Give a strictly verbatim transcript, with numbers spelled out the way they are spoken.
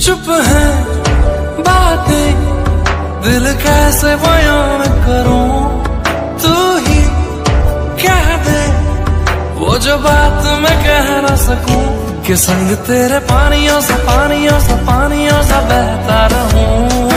चुप है बातें, दिल कैसे बयान करूं, तू ही कह दे वो जो बात मैं कह ना सकूं, कि संग तेरे पानियों सा पानियों सा पानियों सा बहता रहूं।